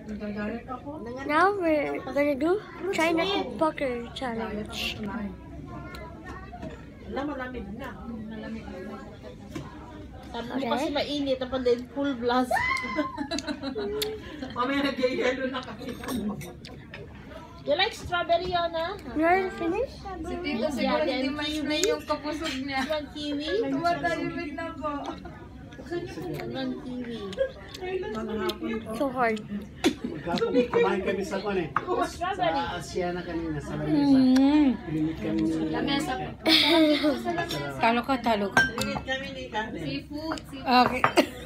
Now we're gonna do China Poker Challenge. Sabi mo kasi mainit, tapos din full blast. Mamaya nag-yelo na kami. You like strawberry, Yana? You already finished? Si Tito siguro hindi ma-spray yung kapusog niya. One kiwi? Tumatahimik na po. One kiwi. So hard. Kumain kami sa kone. Strawberry. Sa Asiana kanina sa lamesa. Pinimit kami ni Lamesa po. Talo ka. Pinit kami ni Kate. Seafood. Okay.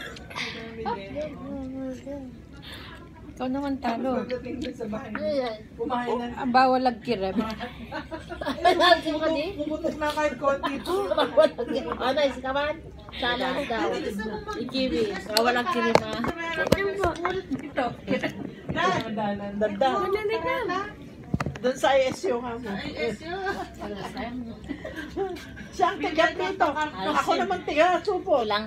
Ikaw naman talo. Pagdating din sa bahay. Ano yan? Kumain na. Bawal lagkirem. Nalagyan mo ka di? Pumutok na kahit konti. Ano, isa ka man? Challenge daw. I-kiwi. Walang kiwi na. Ito. Dada. Doon sa ISU ka mo. Siya ang tiga dito. Ako naman tiga. Supo. Lang.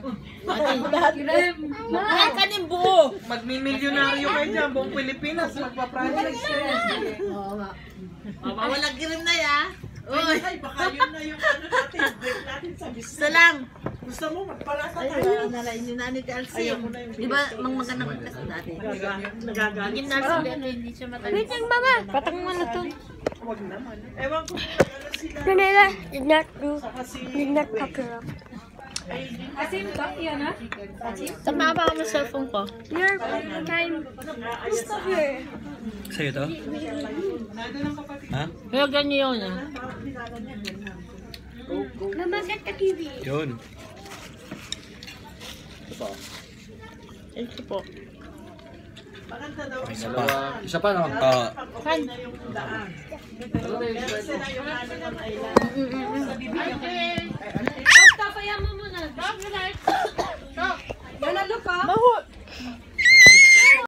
Ay, kanin buo. Magmimilyonaryo kayo dyan. Buong Pilipinas. Magpa-project kayo. Oo nga. Walang kirim na ya. Uy. Ay, baka yun na yung ano natin. Break natin sa business. Gusto lang. Gusto mo magparasa Ay, tayo. nalain yun na ni Elsie. Ayaw mo na yung Di ba, magandang kasi dati? Nagagalit. Yung nurse pero hindi siya Wait matalis. lang, Mama. Patang mo na to. Huwag naman. Ewan ko kung ano sila. Manila did not Kasi, pucker up. Asim ka? Yan ha? Tama ba ako ng cellphone ko? Your time. Stop here. Sa'yo to? Ha? Kaya ganyan yun ah. Mama, set the TV. Yun. Thank you po. maganda daw. Isa pa. Isa pa, no? Oo. Fine. Yung daan. Meron sila yung Animal Island.